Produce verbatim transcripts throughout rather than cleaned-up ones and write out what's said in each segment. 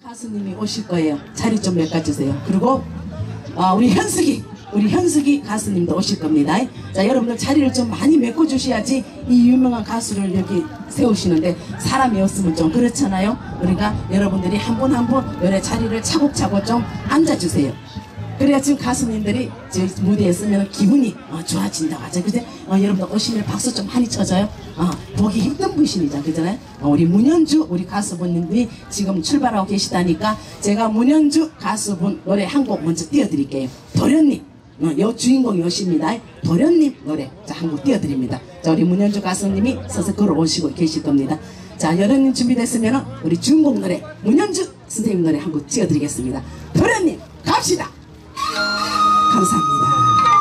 가수님이 오실 거예요. 자리 좀 메꿔주세요. 그리고 어, 우리 현숙이 우리 현숙이 가수님도 오실 겁니다. 자, 여러분들 자리를 좀 많이 메꿔주셔야지 이 유명한 가수를 여기 세우시는데 사람이 없으면 좀 그렇잖아요. 그러니까 여러분들이 한 분 한 분 여러 자리를 차곡차곡 좀 앉아주세요. 그래야 지금 가수님들이 저희 무대에 쓰면 기분이 어, 좋아진다고 하죠. 그죠? 어, 여러분들 오시면 박수 좀 많이 쳐줘요. 어, 보기 힘든 분이시죠. 그잖아요. 어, 우리 문현주 우리 가수분님이 지금 출발하고 계시다니까 제가 문현주 가수분 노래 한 곡 먼저 띄워드릴게요. 도련님. 어, 여 주인공이 오십니다. 도련님 노래 자, 한 곡 띄워드립니다. 자, 우리 문현주 가수님이 서서 걸어오시고 계실 겁니다. 자, 여러분 준비됐으면 우리 주인공 노래 문현주 선생님 노래 한 곡 띄워드리겠습니다. 도련님 갑시다. 감사합니다.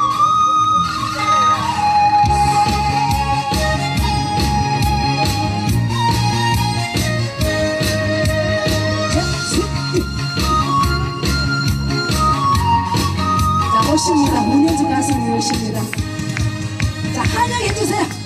자, 오십니다. 문현주 가수님 오십니다. 자, 환영해주세요.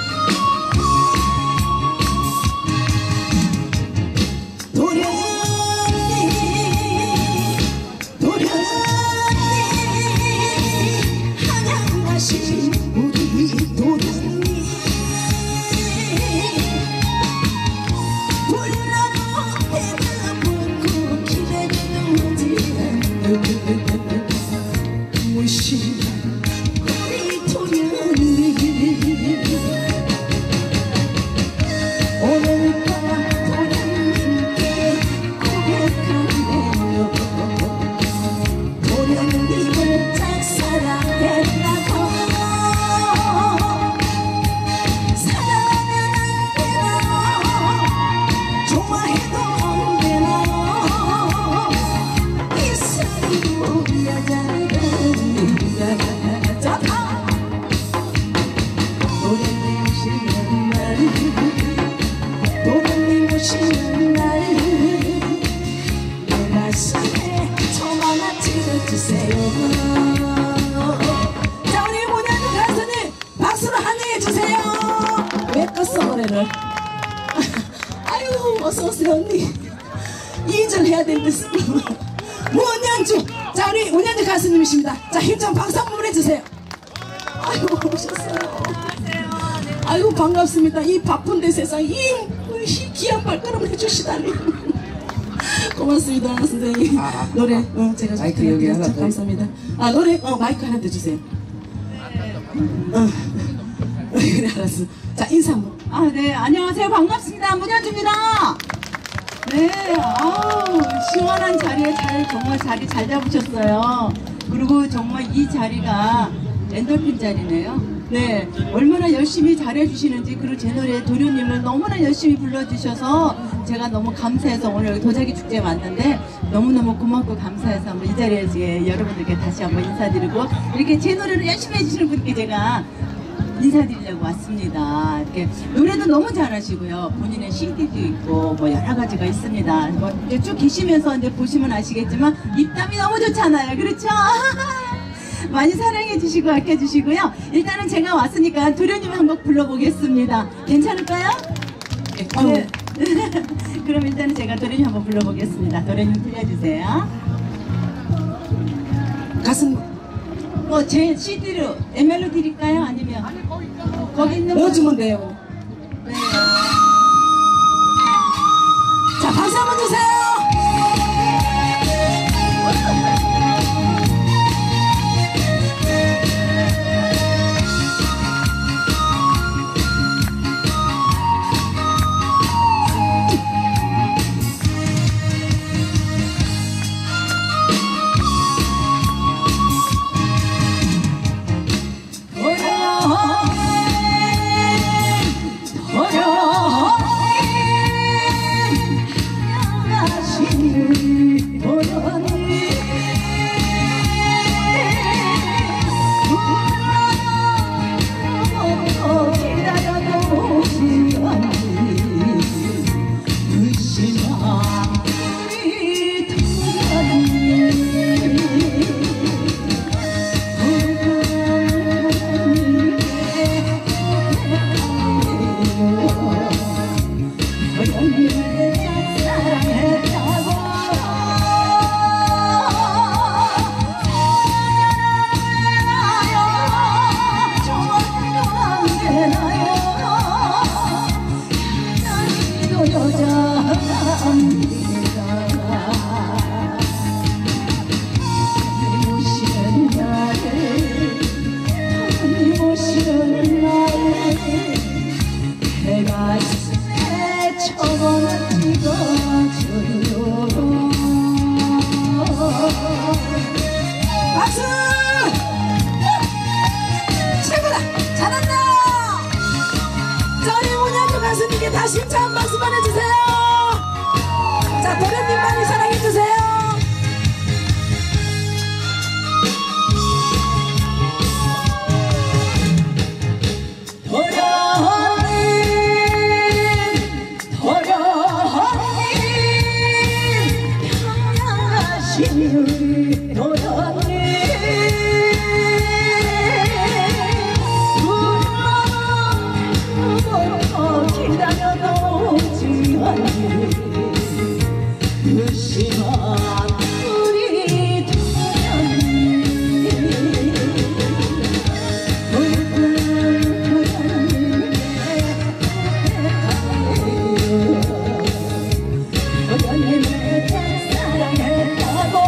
자, 우리 문현주 가수님 박수로 환영해주세요. 왜 껐어 노래를? 아유, 어서오세요 언니. 이 절 해야 되는데 문현주. 자, 우리 문현주 가수님이십니다. 자, 힘좀 박수 한번 해주세요. 아유, 오셨어요. 아유, 반갑습니다. 이 바쁜데 세상 이 귀한 발걸음 해주시다니. 고맙습니다 선생님. 아, 아, 노래 어, 제가 마이크 여기 하나 더. 감사합니다. 아, 노래 어, 마이크 하나 더 주세요. 어. 그래, 알았어. 자, 인사 한번. 아, 네, 안녕하세요. 반갑습니다. 문현주입니다. 네, 아우, 시원한 자리에 잘, 정말 자리 잘 잡으셨어요. 그리고 정말 이 자리가 엔돌핀 자리네요. 네, 얼마나 열심히 잘해주시는지, 그리고 제 노래 도련님을 너무나 열심히 불러주셔서 제가 너무 감사해서 오늘 여기 도자기 축제에 왔는데 너무너무 고맙고 감사해서 한번 이 자리에서 예, 여러분들께 다시 한번 인사드리고, 이렇게 제 노래를 열심히 해주시는 분께 제가 인사드리려고 왔습니다. 이렇게 노래도 너무 잘하시고요. 본인의 씨디도 있고 뭐 여러 가지가 있습니다. 뭐 이제 쭉 계시면서 이제 보시면 아시겠지만 입담이 너무 좋잖아요. 그렇죠? 많이 사랑해 주시고 아껴 주시고요. 일단은 제가 왔으니까 도련님 한번 불러보겠습니다. 괜찮을까요? 네. 그럼 일단은 제가 도련님 한번 불러보겠습니다. 도련님 들려주세요. 가슴 뭐 제 씨디로 엠엘로 드릴까요? 아니면 거기 있는 거 넣어주면 돼요. 네. 자, 박수 한번 주세요. 열심히 우리 도련님 눈만 기다려도 오지 않니 무심한 우리 도련님 도련님을 사랑했다고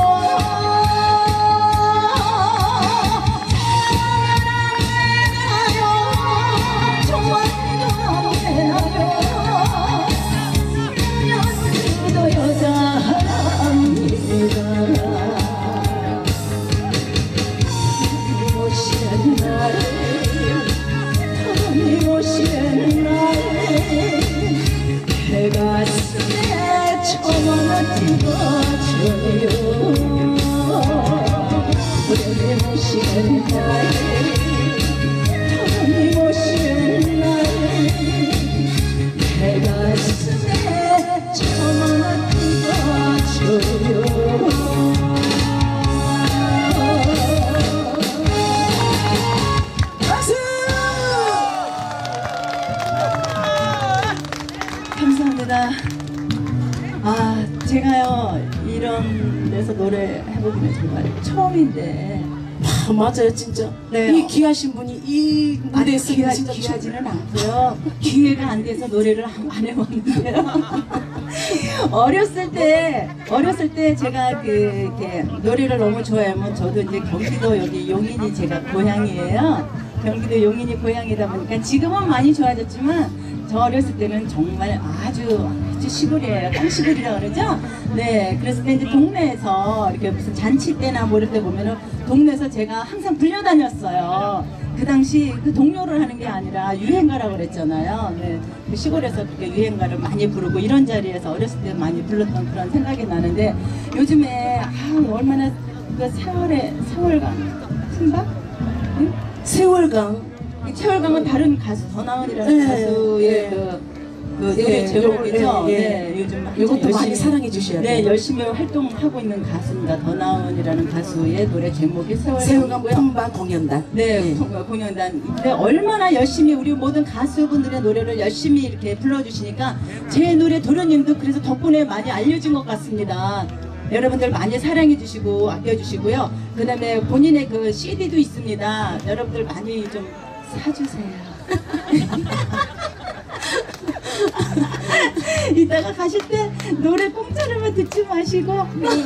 가슴에 처음을 찍어줘요 도련님 오시는 날 도련님 오시는 날 내 가슴에 처음을 찍어줘요 박수! 감사합니다. 아, 제가요 이런 데서 노래 해보기는 정말 처음인데. 아, 맞아요, 진짜. 네. 이 귀하신 분이 이 무대에 서는 귀하, 진짜 귀하지는 않고요. 기회가 안 돼서 노래를 안, 안 해봤는데요. 어렸을 때, 어렸을 때 제가 그, 이렇게 노래를 너무 좋아하면 저도 이제 경기도 여기 용인이 제가 고향이에요. 경기도 용인이 고향이다 보니까 지금은 많이 좋아졌지만 저 어렸을 때는 정말 아주 아주 시골이에요. 땅시골이라 그러죠? 네. 그랬을 때 이제 동네에서 이렇게 무슨 잔치 때나 뭐 이럴 때 보면은 동네에서 제가 항상 불려다녔어요. 그 당시 그 동료를 하는 게 아니라 유행가라고 그랬잖아요. 네. 그 시골에서 그렇게 유행가를 많이 부르고 이런 자리에서 어렸을 때 많이 불렀던 그런 생각이 나는데 요즘에 아 얼마나 그 세월의 세월강 순박? 응? 세월강. 세월강은 다른 가수 더나은이라는 네, 가수의 네. 그, 그 노래 네, 제목이죠. 네, 네, 네. 요즘 이것도 많이 열심히- 사랑해 주셔야 돼요. 네, 열심히 활동하고 있는 가수입니다. 더나은이라는 가수의 노래 제목이 세월강 세월강이고요. 품바 공연단. 네, 네. 공- 공연단. 근데 얼마나 열심히 우리 모든 가수분들의 노래를 열심히 이렇게 불러주시니까 제 노래 도련님도 그래서 덕분에 많이 알려진 것 같습니다. 여러분들 많이 사랑해 주시고 아껴 주시고요. 그 다음에 본인의 그 씨디도 있습니다. 여러분들 많이 좀 사주세요. 이따가 가실 때 노래 공짜로만 듣지 마시고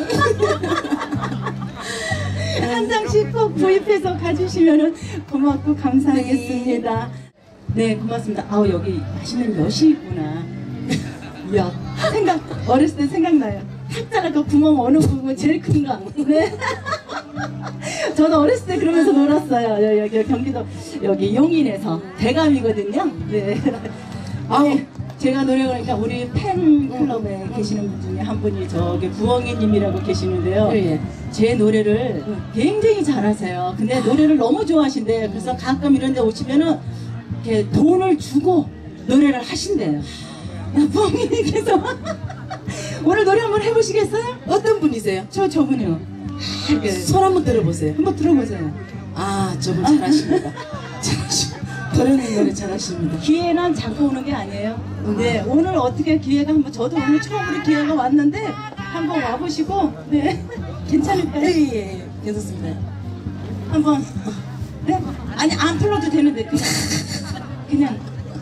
한 장씩 꼭 구입해서 가주시면 고맙고 감사하겠습니다. 네, 고맙습니다. 아우 여기 맛있는 엿이 있구나. 엿 생각 어렸을 때 생각나요. 탁자가 그 구멍 어느 부분 제일 큰가. 네. 저는 어렸을 때 그러면서 놀았어요. 여- 여기 경기도 여기 용인에서 대감이거든요. 네. 아우 제가 노래 그러니까 우리 팬클럽에 계시는 분 중에 한 분이 저기 부엉이님이라고 계시는데요. 예, 예. 제 노래를 굉장히 잘하세요. 근데 노래를 너무 좋아하신대. 그래서 가끔 이런 데 오시면은 이렇게 돈을 주고 노래를 하신대요. 부엉이님께서 오늘 노래 한번 해보시겠어요? 어떤 분이세요? 저 저분이요. 이렇게 손 한번 들어보세요. 한번 들어보세요. 아, 저분 잘하십니다. 잘하십니다. 도련님 노래 잘하십니다. 기회는 자꾸 오는 게 아니에요. 네, 오늘 어떻게 기회가 한번 저도 오늘 처음으로 기회가 왔는데 한번 와보시고 네 괜찮을까요? 예, 예, 예. 괜찮습니다. 한번 네 아니 안 불러도 되는데 그냥 그냥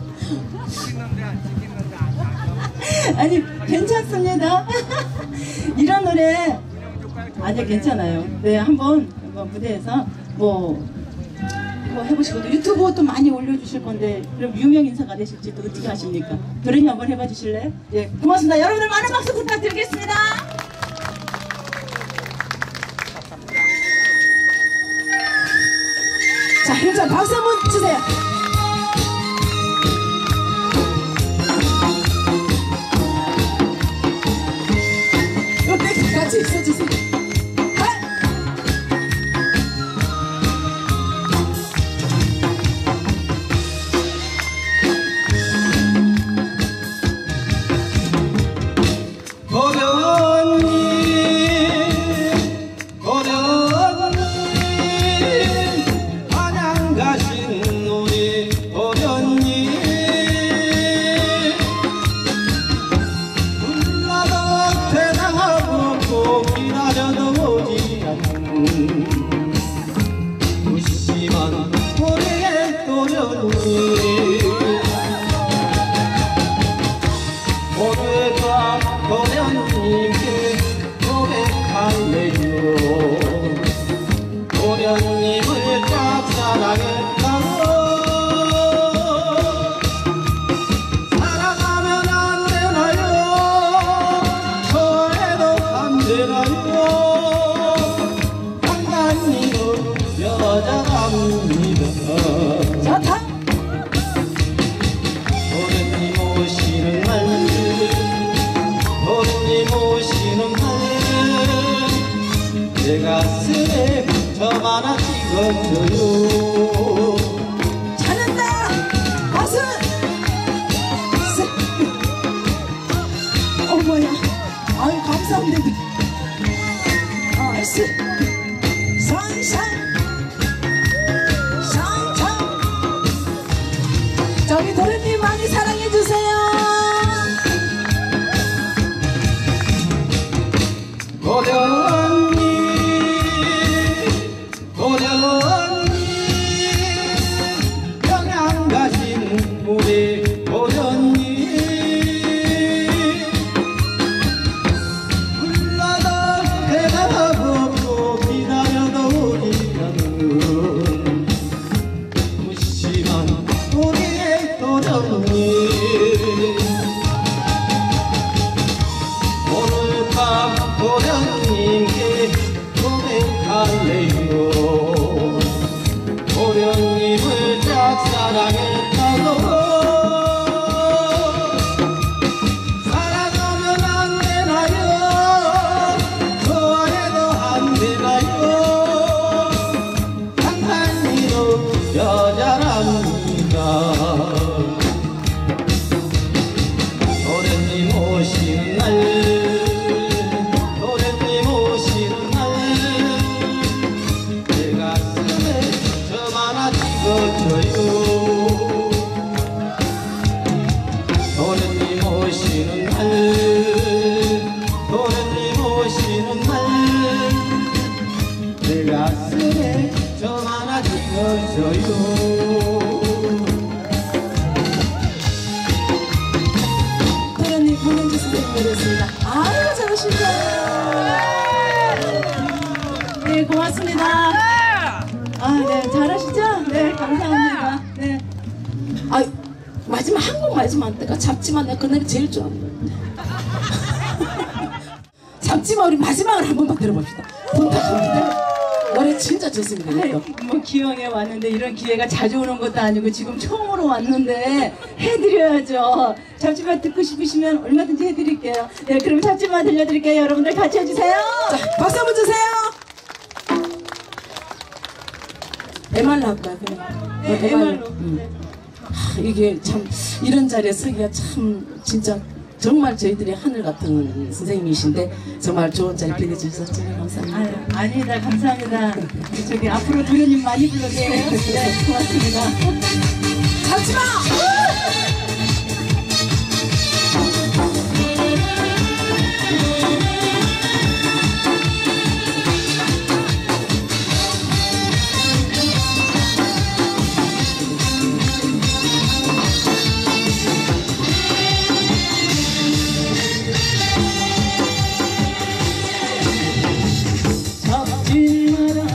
아니 괜찮습니다. 이런 노래 아니 괜찮아요. 네 한번 한번 무대에서 뭐. 뭐 해보시고 또 유튜브 또 많이 올려주실 건데 그럼 유명 인사가 되실지 또 어떻게 하십니까? 도련님 한번 해봐 주실래요? 예, 고맙습니다. 여러분들 많은 박수 부탁드리겠습니다. 자, 일단 박수 한번 주세요. 이때 같이 써주세요. 도련님 내 가슴에 점 하나 찍어줘요. 잘한다 가슴. 어머야 아유 감사합니다. 아이스 선상 상상. 자 우리 도련님 많이 사랑해주세요. 도련님 도련님 평양 가신 우리 도련님 불러도 대답하고 기다려도 오지 않는 무심한 우리의 도련님. 오늘 밤 도련님께 고백할래요. 도련님을 짝사랑했다고 사랑하면 안 되나요? 좋아해도 안 되나요? 한판이도 여자랍니다. 도련님 오시는 날 도련님 오시는 날 도련님 오시는 날 내 가슴에 점 하나 찍어줘요. 도련님 공연주 선생님이었습니다. 아유 잘하신다. 네, 고맙습니다. 아, 네, 잘하시죠? 네, 감사합니다. 네. 아 마지막 한 곡 마지막 때가 잡지마. 내가 그날이 제일 좋아하는 잡지마. 우리 마지막을 한 번만 들어봅시다. 부탁합니다. 노래 진짜 좋습니다. 이거. 뭐 기왕에 왔는데 이런 기회가 자주 오는 것도 아니고 지금 처음으로 왔는데 해드려야죠. 잡지마 듣고 싶으시면 얼마든지 해드릴게요. 네, 그럼 잡지마 들려드릴게요. 여러분들 같이 해주세요. 자 박수 한번 주세요. 에말로 할까요? 그냥? 네, 어, 에말로. 음. 하, 이게 참 이런 자리에 서기가 참 진짜 정말 저희들이 하늘 같은 선생님이신데 정말 좋은 자리 빌려주셔서 정말 감사합니다. 아유, 아니다, 감사합니다. 저기 앞으로 도련님 많이 불러주세요. 네, 고맙습니다. 잡지마!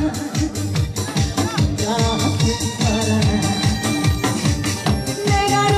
내가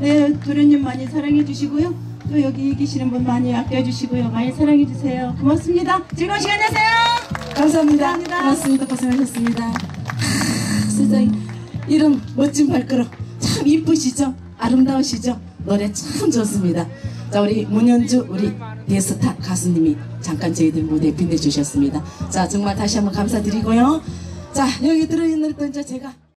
네, 도련님 많이 사랑해 주시고요. 또 여기 계시는 분 많이 아껴 주시고요. 많이 사랑해 주세요. 고맙습니다. 즐거운 시간 되세요. 감사합니다. 감사합니다. 고맙습니다. 고생하셨습니다. 하, 세상에 이런 멋진 발걸음 참 이쁘시죠? 아름다우시죠? 노래 참 좋습니다. 자, 우리 문현주 우리 대스타 가수님이 잠깐 저희들 무대에 빛내주셨습니다. 자, 정말 다시 한번 감사드리고요. 자, 여기 들어있는 또 이제 제가